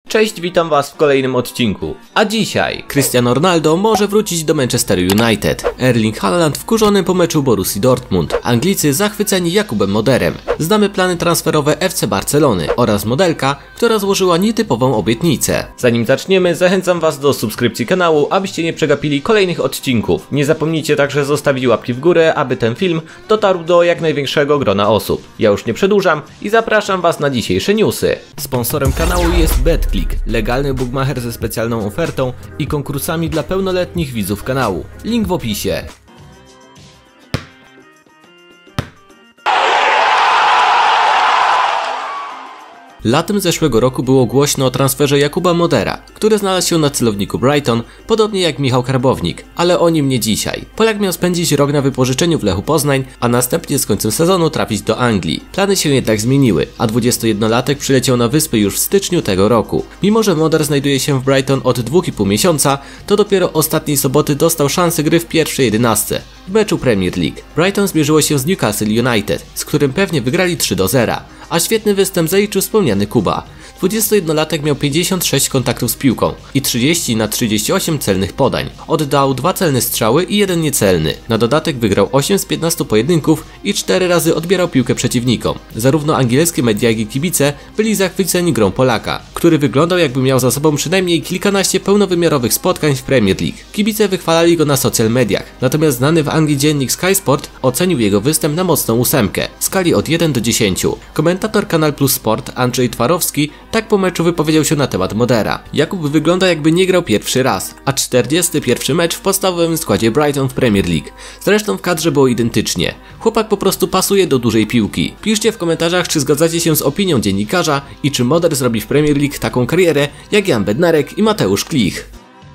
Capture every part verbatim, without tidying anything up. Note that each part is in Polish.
Cześć, witam was w kolejnym odcinku. A dzisiaj Cristiano Ronaldo może wrócić do Manchester United. Erling Haaland wkurzony po meczu Borussii Dortmund. Anglicy zachwyceni Jakubem Moderem. Znamy plany transferowe F C Barcelony oraz modelka, która złożyła nietypową obietnicę. Zanim zaczniemy, zachęcam was do subskrypcji kanału, abyście nie przegapili kolejnych odcinków. Nie zapomnijcie także zostawić łapki w górę, aby ten film dotarł do jak największego grona osób. Ja już nie przedłużam i zapraszam was na dzisiejsze newsy. Sponsorem kanału jest BetClick, legalny bookmacher ze specjalną ofertą i konkursami dla pełnoletnich widzów kanału. Link w opisie. Latem zeszłego roku było głośno o transferze Jakuba Modera, który znalazł się na celowniku Brighton, podobnie jak Michał Karbownik, ale o nim nie dzisiaj. Polak miał spędzić rok na wypożyczeniu w Lechu Poznań, a następnie z końcem sezonu trafić do Anglii. Plany się jednak zmieniły, a dwudziestojednolatek przyleciał na wyspy już w styczniu tego roku. Mimo że Moder znajduje się w Brighton od dwóch i pół miesiąca, to dopiero ostatniej soboty dostał szansę gry w pierwszej jedenastce w meczu Premier League. Brighton zmierzyło się z Newcastle United, z którym pewnie wygrali trzy do zera. A świetny występ zaliczył wspomniany Kuba. dwudziestojednolatek miał pięćdziesiąt sześć kontaktów z piłką i trzydzieści na trzydzieści osiem celnych podań. Oddał dwa celne strzały i jeden niecelny. Na dodatek wygrał osiem z piętnastu pojedynków i cztery razy odbierał piłkę przeciwnikom. Zarówno angielskie media, jak i kibice byli zachwyceni grą Polaka, który wyglądał, jakby miał za sobą przynajmniej kilkanaście pełnowymiarowych spotkań w Premier League. Kibice wychwalali go na social mediach, natomiast znany w Anglii dziennik Sky Sport ocenił jego występ na mocną ósemkę w skali od jeden do dziesięciu. Komentator Kanal Plus Sport Andrzej Twarowski tak po meczu wypowiedział się na temat Modera. Jakub wygląda, jakby nie grał pierwszy raz, a czterdziesty pierwszy mecz w podstawowym składzie Brighton w Premier League. Zresztą w kadrze było identycznie. Chłopak po prostu pasuje do dużej piłki. Piszcie w komentarzach, czy zgadzacie się z opinią dziennikarza i czy Moder zrobi w Premier League taką karierę jak Jan Bednarek i Mateusz Klich.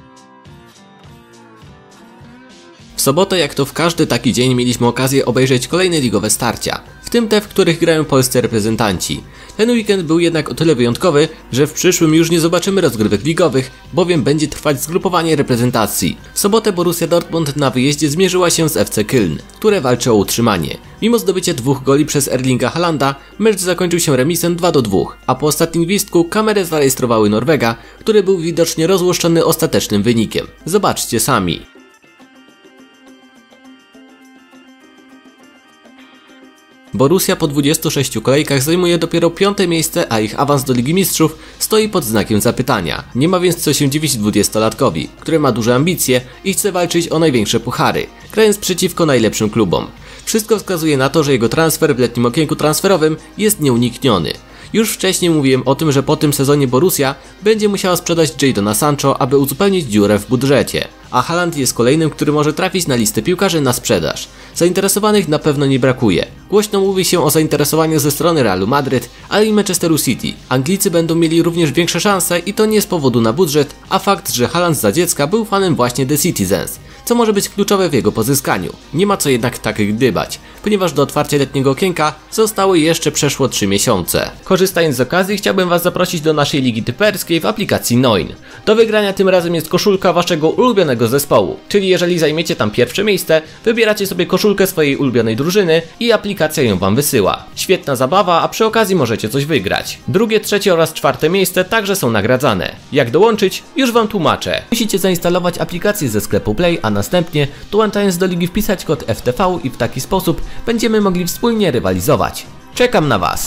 W sobotę, jak to w każdy taki dzień, mieliśmy okazję obejrzeć kolejne ligowe starcia, w tym te, w których grają polscy reprezentanci. Ten weekend był jednak o tyle wyjątkowy, że w przyszłym już nie zobaczymy rozgrywek ligowych, bowiem będzie trwać zgrupowanie reprezentacji. W sobotę Borussia Dortmund na wyjeździe zmierzyła się z F C Köln, które walczy o utrzymanie. Mimo zdobycia dwóch goli przez Erlinga Haalanda, mecz zakończył się remisem dwa do dwóch, a po ostatnim gwizdku kamery zarejestrowały Norwega, który był widocznie rozłoszczony ostatecznym wynikiem. Zobaczcie sami. Borussia po dwudziestu sześciu kolejkach zajmuje dopiero piąte miejsce, a ich awans do Ligi Mistrzów stoi pod znakiem zapytania. Nie ma więc co się dziwić dwudziestolatkowi, który ma duże ambicje i chce walczyć o największe puchary, grając przeciwko najlepszym klubom. Wszystko wskazuje na to, że jego transfer w letnim okienku transferowym jest nieunikniony. Już wcześniej mówiłem o tym, że po tym sezonie Borussia będzie musiała sprzedać Jadona Sancho, aby uzupełnić dziurę w budżecie. A Haaland jest kolejnym, który może trafić na listę piłkarzy na sprzedaż. Zainteresowanych na pewno nie brakuje. Głośno mówi się o zainteresowaniu ze strony Realu Madryt, ale i Manchesteru City. Anglicy będą mieli również większe szanse i to nie z powodu na budżet, a fakt, że Haaland za dziecka był fanem właśnie The Citizens, co może być kluczowe w jego pozyskaniu. Nie ma co jednak tak gdybać, ponieważ do otwarcia letniego okienka zostały jeszcze przeszło trzy miesiące. Korzystając z okazji, chciałbym was zaprosić do naszej ligi typerskiej w aplikacji Noin. Do wygrania tym razem jest koszulka waszego ulubionego zespołu, czyli jeżeli zajmiecie tam pierwsze miejsce, wybieracie sobie koszulkę swojej ulubionej drużyny i aplikacja ją wam wysyła. Świetna zabawa, a przy okazji możecie coś wygrać. Drugie, trzecie oraz czwarte miejsce także są nagradzane. Jak dołączyć? Już wam tłumaczę. Musicie zainstalować aplikację ze sklepu Play, a następnie dołączając do ligi wpisać kod F T V i w taki sposób będziemy mogli wspólnie rywalizować. Czekam na was.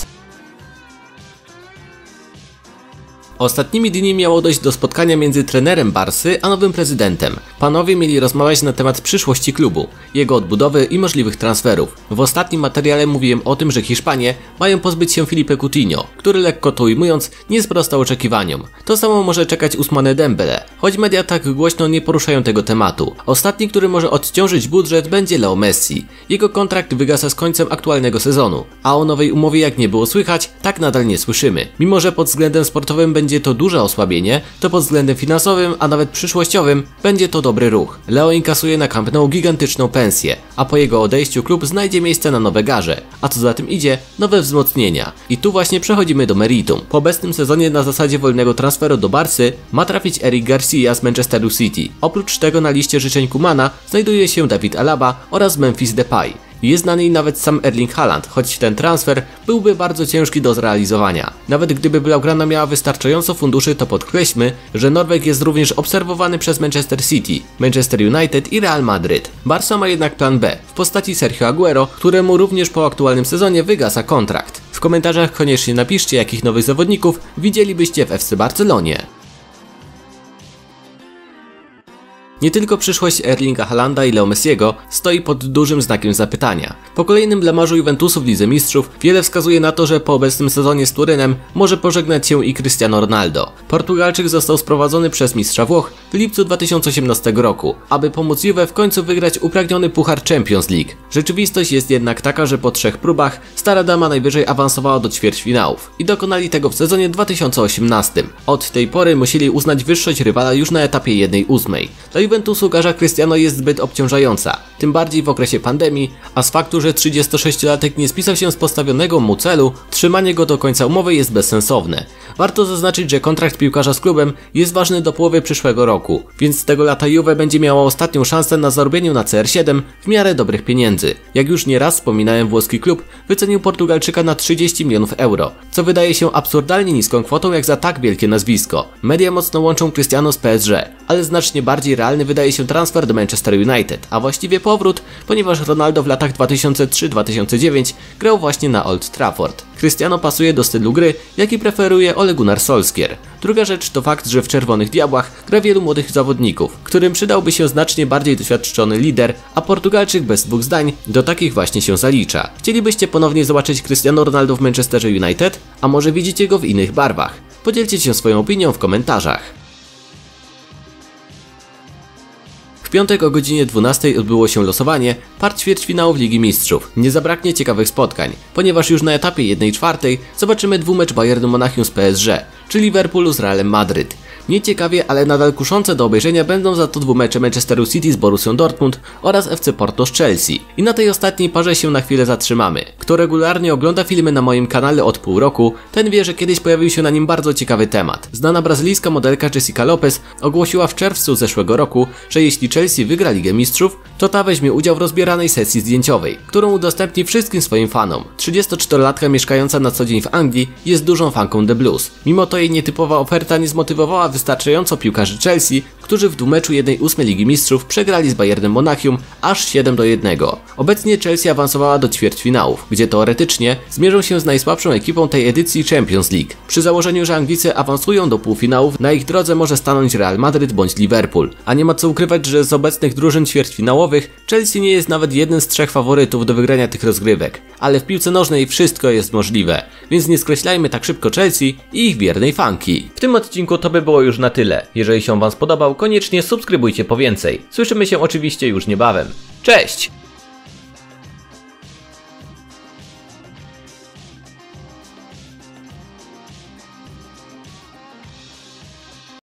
Ostatnimi dni miało dojść do spotkania między trenerem Barsy a nowym prezydentem. Panowie mieli rozmawiać na temat przyszłości klubu, jego odbudowy i możliwych transferów. W ostatnim materiale mówiłem o tym, że Hiszpanie mają pozbyć się Filipe Coutinho, który lekko to ujmując nie sprostał oczekiwaniom. To samo może czekać Ousmane Dembele, choć media tak głośno nie poruszają tego tematu. Ostatni, który może odciążyć budżet, będzie Leo Messi. Jego kontrakt wygasa z końcem aktualnego sezonu, a o nowej umowie jak nie było słychać, tak nadal nie słyszymy. Mimo że pod względem sportowym będzie Będzie to duże osłabienie, to pod względem finansowym, a nawet przyszłościowym, będzie to dobry ruch. Leo inkasuje na Camp Nou gigantyczną pensję, a po jego odejściu klub znajdzie miejsce na nowe garze, a co za tym idzie, nowe wzmocnienia. I tu właśnie przechodzimy do meritum. Po obecnym sezonie na zasadzie wolnego transferu do Barsy ma trafić Eric Garcia z Manchesteru City. Oprócz tego na liście życzeń Kumana znajduje się David Alaba oraz Memphis Depay. Jest znany i nawet sam Erling Haaland, choć ten transfer byłby bardzo ciężki do zrealizowania. Nawet gdyby Blaugrana miała wystarczająco funduszy, to podkreślmy, że Norweg jest również obserwowany przez Manchester City, Manchester United i Real Madryt. Barca ma jednak plan B w postaci Sergio Aguero, któremu również po aktualnym sezonie wygasa kontrakt. W komentarzach koniecznie napiszcie, jakich nowych zawodników widzielibyście w F C Barcelonie. Nie tylko przyszłość Erlinga Haalanda i Leo Messiego stoi pod dużym znakiem zapytania. Po kolejnym blamarzu Juventusu w Lidze Mistrzów wiele wskazuje na to, że po obecnym sezonie z Turynem może pożegnać się i Cristiano Ronaldo. Portugalczyk został sprowadzony przez mistrza Włoch w lipcu dwa tysiące osiemnastego roku, aby pomóc Juve w końcu wygrać upragniony puchar Champions League. Rzeczywistość jest jednak taka, że po trzech próbach stara dama najwyżej awansowała do ćwierćfinałów i dokonali tego w sezonie dwa tysiące osiemnastym. Od tej pory musieli uznać wyższość rywala już na etapie jednej ósmej. Juventusu garza Cristiano jest zbyt obciążająca, tym bardziej w okresie pandemii, a z faktu, że trzydziestosześciolatek nie spisał się z postawionego mu celu, trzymanie go do końca umowy jest bezsensowne. Warto zaznaczyć, że kontrakt piłkarza z klubem jest ważny do połowy przyszłego roku, więc z tego lata Juve będzie miała ostatnią szansę na zarobieniu na C R siedem w miarę dobrych pieniędzy. Jak już nieraz wspominałem, włoski klub wycenił Portugalczyka na trzydzieści milionów euro, co wydaje się absurdalnie niską kwotą jak za tak wielkie nazwisko. Media mocno łączą Cristiano z P S G, ale znacznie bardziej realny wydaje się transfer do Manchester United, a właściwie powrót, ponieważ Ronaldo w latach dwa tysiące trzy do dwa tysiące dziewięć grał właśnie na Old Trafford. Cristiano pasuje do stylu gry, jaki preferuje Ole Gunnar Solskjaer. Druga rzecz to fakt, że w Czerwonych Diabłach gra wielu młodych zawodników, którym przydałby się znacznie bardziej doświadczony lider, a Portugalczyk bez dwóch zdań do takich właśnie się zalicza. Chcielibyście ponownie zobaczyć Cristiano Ronaldo w Manchesterze United? A może widzicie go w innych barwach? Podzielcie się swoją opinią w komentarzach. W piątek o godzinie dwunastej odbyło się losowanie par ćwierćfinałów Ligi Mistrzów. Nie zabraknie ciekawych spotkań, ponieważ już na etapie jednej czwartej zobaczymy dwumecz Bayernu Monachium z P S G, czy Liverpoolu z Realem Madryt. Nieciekawie, ale nadal kuszące do obejrzenia będą za to dwumecze Manchesteru City z Borussią Dortmund oraz F C Porto z Chelsea. I na tej ostatniej parze się na chwilę zatrzymamy. Kto regularnie ogląda filmy na moim kanale od pół roku, ten wie, że kiedyś pojawił się na nim bardzo ciekawy temat. Znana brazylijska modelka Jessica Lopez ogłosiła w czerwcu zeszłego roku, że jeśli Chelsea wygra Ligę Mistrzów, to ta weźmie udział w rozbieranej sesji zdjęciowej, którą udostępni wszystkim swoim fanom. trzydziestoczterolatka mieszkająca na co dzień w Anglii jest dużą fanką The Blues. Mimo to jej nietypowa oferta nie zmotywowała wystarczająco piłkarzy Chelsea, którzy w dwumeczu jednej ósmej Ligi Mistrzów przegrali z Bayernem Monachium aż siedem do jednego. Obecnie Chelsea awansowała do ćwierćfinałów, gdzie teoretycznie zmierzą się z najsłabszą ekipą tej edycji Champions League. Przy założeniu, że Anglicy awansują do półfinałów, na ich drodze może stanąć Real Madryt bądź Liverpool. A nie ma co ukrywać, że z obecnych drużyn ćwierćfinałowych Chelsea nie jest nawet jednym z trzech faworytów do wygrania tych rozgrywek. Ale w piłce nożnej wszystko jest możliwe, więc nie skreślajmy tak szybko Chelsea i ich wiernej fanki. W tym odcinku to by było już na tyle. Jeżeli się Wam spodobał, koniecznie subskrybujcie po więcej. Słyszymy się oczywiście już niebawem. Cześć!